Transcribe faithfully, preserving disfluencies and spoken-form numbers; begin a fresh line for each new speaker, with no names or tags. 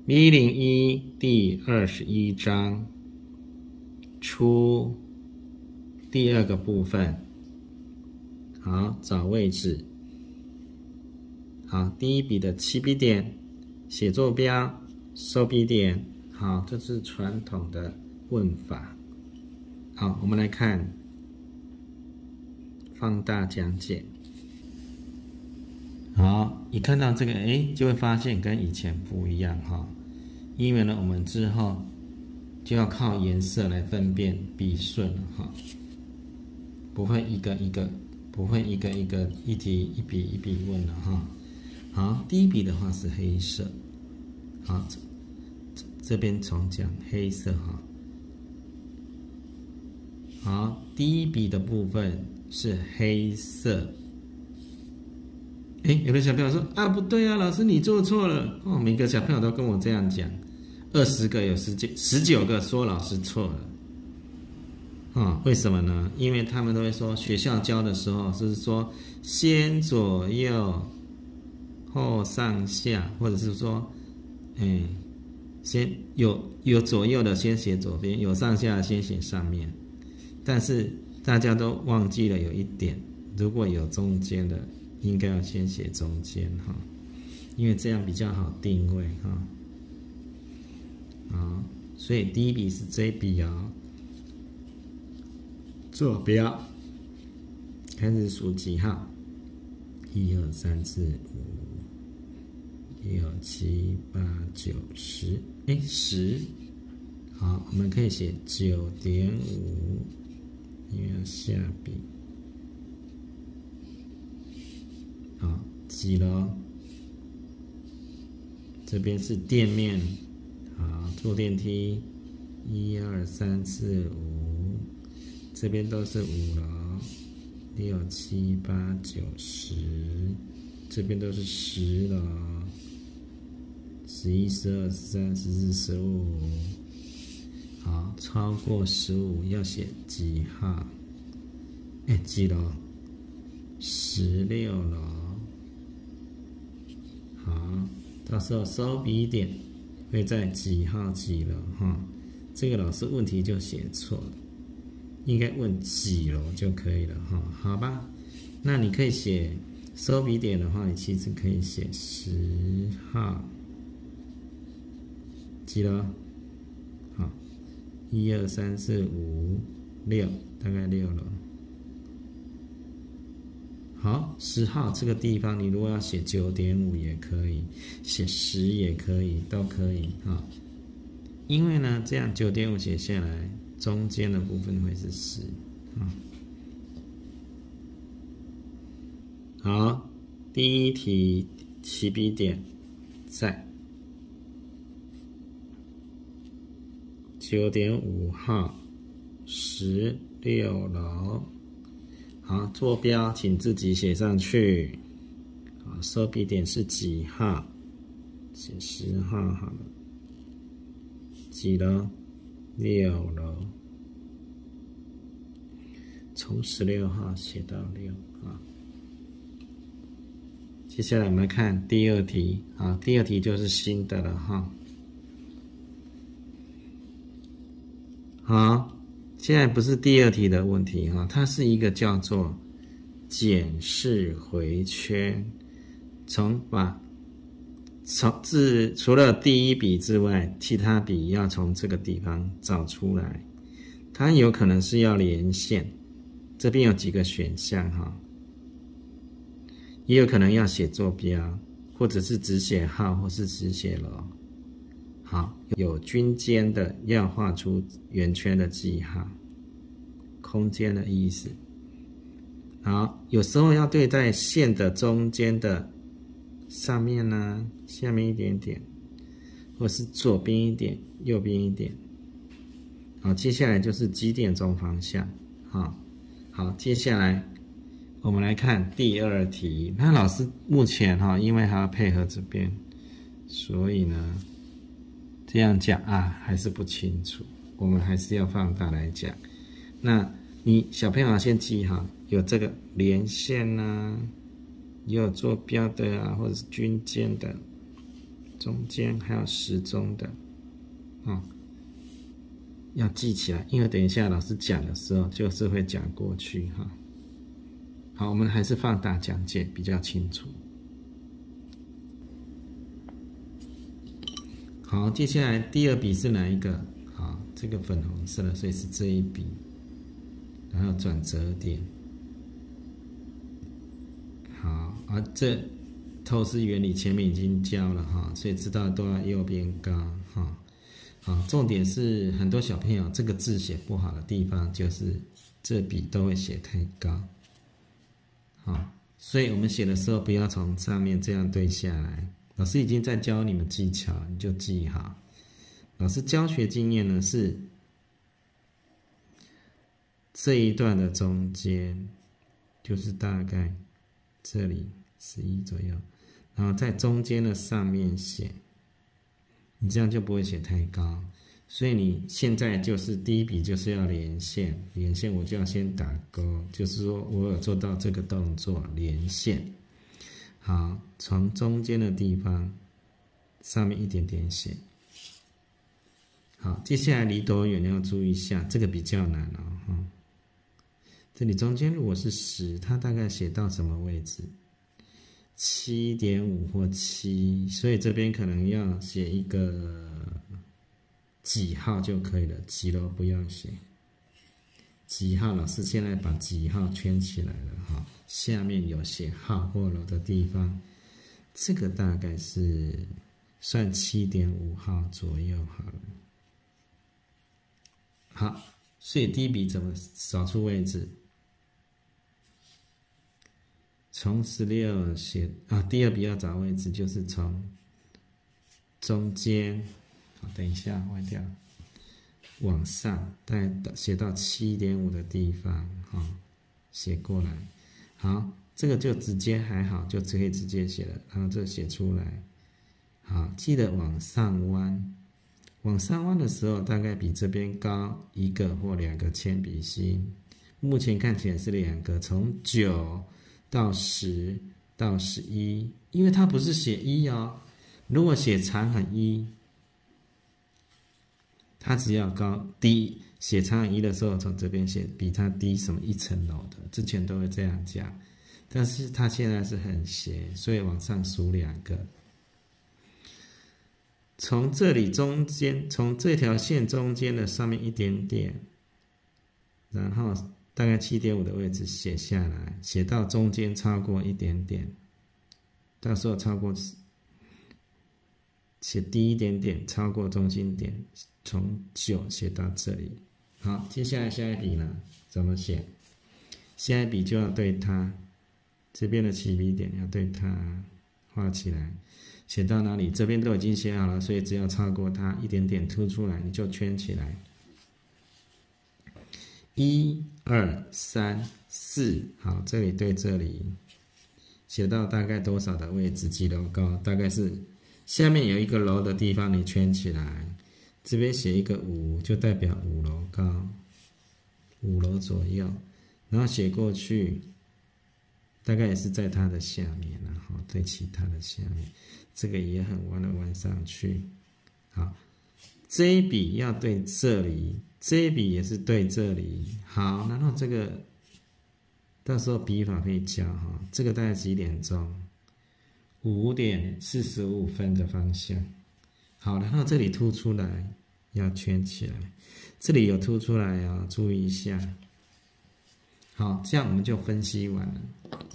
一零一第二十一章出第二个部分。好，找位置。好，第一笔的起笔点写坐标，收笔点。好，这是传统的问法。好，我们来看放大讲解。好，一看到这个，哎，就会发现跟以前不一样哈。因为呢，我们之后就要靠颜色来分辨笔顺了哈，不会一个一个，不会一个一个一题一笔一笔问了哈。好，第一笔的话是黑色，好，这这边重讲黑色哈。好，第一笔的部分是黑色。哎，有的小朋友说啊，不对啊，老师你做错了哦。每个小朋友都跟我这样讲，二十个有十九十九个说老师错了，哦，为什么呢？因为他们都会说学校教的时候是说先左右后上下，或者是说，哎，先有有左右的先写左边，有上下的先写上面，但是大家都忘记了有一点，如果有中间的。应该要先写中间哈，因为这样比较好定位哈。好，所以第一笔是这一笔哦，坐标，开始数几号？一二三四五六七八九十，哎，十。好，我们可以写九点五，因为要下笔。好，几楼？这边是店面，好，坐电梯，一二三四五，这边都是五楼，六七八九十，这边都是十楼，十一、十二、十三、十四、十五，好，超过十五要写几号？哎，几楼？十六楼。好，到时候收笔点会在几号几楼哈？这个老师问题就写错了，应该问几楼就可以了哈？好吧，那你可以写收笔点的话，你其实可以写十号几楼？好，一二三四五六，大概六楼。好，十号这个地方，你如果要写九点五也可以，写十也可以，都可以啊。因为呢，这样九点五写下来，中间的部分会是十啊。好，第一题起笔点在九点五号，十六楼。好，坐标请自己写上去。好，收笔点是几号？写十号好了。几楼？六楼。从十六号写到六啊。接下来我们来看第二题啊，第二题就是新的了哈。好。现在不是第二题的问题哈，它是一个叫做检视回圈，从把从自除了第一笔之外，其他笔要从这个地方找出来。它有可能是要连线，这边有几个选项哈，也有可能要写坐标，或者是只写号，或是只写楼。好，有均间的要画出圆圈的记号，空间的意思。好，有时候要对在线的中间的上面呢、啊，下面一点点，或是左边一点，右边一点。好，接下来就是几点钟方向。好，好，接下来我们来看第二题。那老师目前哈，因为还要配合这边，所以呢。这样讲啊，还是不清楚，我们还是要放大来讲。那你小朋友先记好，有这个连线啊，也有坐标的啊，或者是均间的。 中间还有时钟的，哦，要记起来，因为等一下老师讲的时候就是会讲过去哈。好，我们还是放大讲解比较清楚。好，接下来第二笔是哪一个？好，这个粉红色的，所以是这一笔，然后转折点。好，而这透视原理前面已经教了哈，所以知道都要右边高哈。好，重点是很多小朋友这个字写不好的地方，就是这笔都会写太高。好，所以我们写的时候不要从上面这样对下来。老师已经在教你们技巧，你就记好。老师教学经验呢是这一段的中间，就是大概这里十一左右，然后在中间的上面写，你这样就不会写太高。所以你现在就是第一笔就是要连线，连线我就要先打勾，就是说我有做到这个动作连线。好，从中间的地方上面一点点写。好，接下来离多远要注意一下，这个比较难哦。嗯、这里中间如果是十，它大概写到什么位置？ 七点五 或七，所以这边可能要写一个几号就可以了，几楼不要写。几号，老师现在把几号圈起来了哈，下面有写号或楼的地方，这个大概是算 七点五 号左右好了。好，所以第一笔怎么找出位置？从十六写啊，第二笔要找位置，就是从中间，好，等一下歪掉。往上，大概写到 七点五 的地方，哈、哦，写过来。好，这个就直接还好，就可以直接写了。然后这写出来，好，记得往上弯。往上弯的时候，大概比这边高一个或两个铅笔芯。目前看起来是两个，从九到十到十一，因为它不是写一哦。如果写长横一。它只要高低写长横一的时候，从这边写比它低什么一层楼的，之前都会这样讲。但是它现在是很斜，所以往上数两个。从这里中间，从这条线中间的上面一点点，然后大概 七点五 的位置写下来，写到中间超过一点点，到时候超过写低一点点，超过中心点。从九写到这里，好，接下来下一笔呢？怎么写？下一笔就要对它这边的起笔点要对它画起来，写到哪里？这边都已经写好了，所以只要超过它一点点凸出来，你就圈起来。一、二、三、四，好，这里对这里，写到大概多少的位置？几楼高？大概是下面有一个楼的地方，你圈起来。这边写一个五，就代表五楼高，五楼左右，然后写过去，大概也是在它的下面，然后对其他的下面，这个也很弯的弯上去。好，这一笔要对这里，这一笔也是对这里。好，然后这个到时候笔法可以教哈，这个大概几点钟？五点四十五分的方向。好，然后这里凸出来要圈起来，这里有凸出来啊，注意一下。好，这样我们就分析完了。